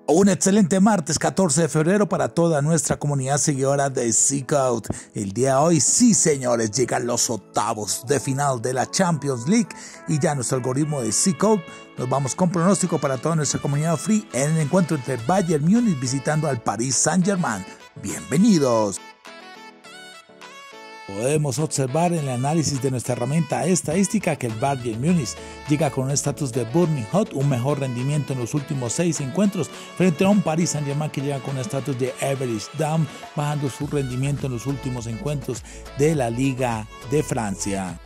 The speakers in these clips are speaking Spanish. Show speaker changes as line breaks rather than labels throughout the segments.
Un excelente martes 14 de febrero para toda nuestra comunidad seguidora de Seekout. El día de hoy, sí señores, llegan los octavos de final de la Champions League y ya nuestro algoritmo de Seekout nos vamos con pronóstico para toda nuestra comunidad free en el encuentro entre Bayern Múnich visitando al Paris Saint-Germain. Bienvenidos. Podemos observar en el análisis de nuestra herramienta estadística que el Bayern Múnich llega con un estatus de Burning Hot, un mejor rendimiento en los últimos 6 encuentros frente a un Paris Saint-Germain que llega con un estatus de Average Down, bajando su rendimiento en los últimos encuentros de la Liga de Francia.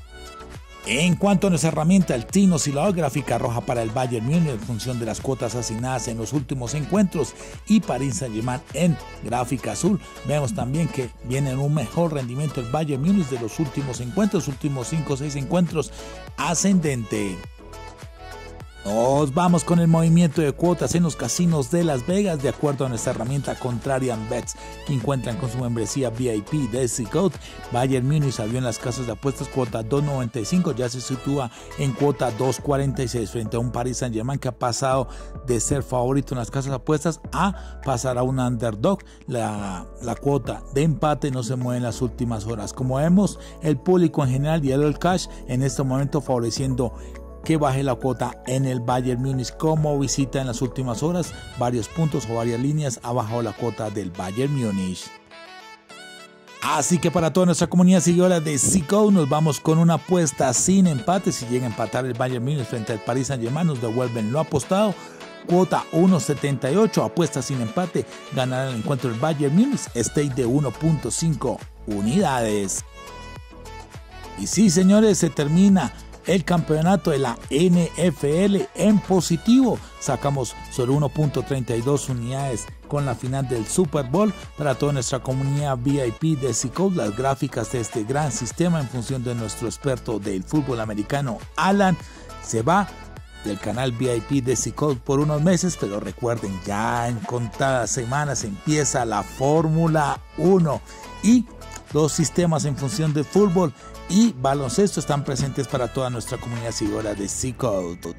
En cuanto a nuestra herramienta, el Team Oscilador, gráfica roja para el Bayern Múnich en función de las cuotas asignadas en los últimos encuentros y Paris Saint-Germain en gráfica azul. Vemos también que viene en un mejor rendimiento el Bayern Múnich de los últimos encuentros, últimos 5 o 6 encuentros ascendente. Nos vamos con el movimiento de cuotas en los casinos de Las Vegas de acuerdo a nuestra herramienta Contrarian Bets que encuentran con su membresía VIP de Seekout. Bayern Múnich salió en las casas de apuestas cuota 2.95, ya se sitúa en cuota 2.46 frente a un Paris Saint-Germain que ha pasado de ser favorito en las casas de apuestas a pasar a un underdog. La cuota de empate no se mueve en las últimas horas. Como vemos, el público en general y el cash en este momento favoreciendo que baje la cuota en el Bayern Múnich como visita en las últimas horas. Varios puntos o varias líneas ha bajado la cuota del Bayern Múnich. Así que para toda nuestra comunidad seguidora de Seekout nos vamos con una apuesta sin empate. Si llega a empatar el Bayern Múnich frente al Paris Saint-Germain nos devuelven lo apostado. Cuota 1.78, apuesta sin empate, ganará el encuentro del Bayern Múnich, stake de 1.5 unidades. Y sí señores, se termina el campeonato de la NFL en positivo. Sacamos sobre 1.32 unidades con la final del Super Bowl. Para toda nuestra comunidad VIP de Seekout, las gráficas de este gran sistema en función de nuestro experto del fútbol americano, Alan, se va del canal VIP de Seekout por unos meses, pero recuerden, ya en contadas semanas empieza la Fórmula 1 y los sistemas en función de fútbol y baloncesto están presentes para toda nuestra comunidad seguidora de Seekout.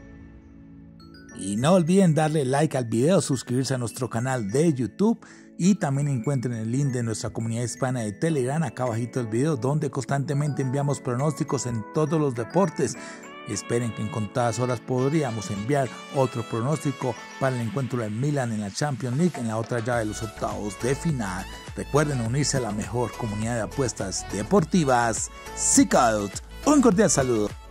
Y no olviden darle like al video, suscribirse a nuestro canal de YouTube y también encuentren el link de nuestra comunidad hispana de Telegram acá abajito del video, donde constantemente enviamos pronósticos en todos los deportes. Esperen que en contadas horas podríamos enviar otro pronóstico para el encuentro del Milan en la Champions League en la otra llave de los octavos de final. Recuerden unirse a la mejor comunidad de apuestas deportivas, Seekout. Un cordial saludo.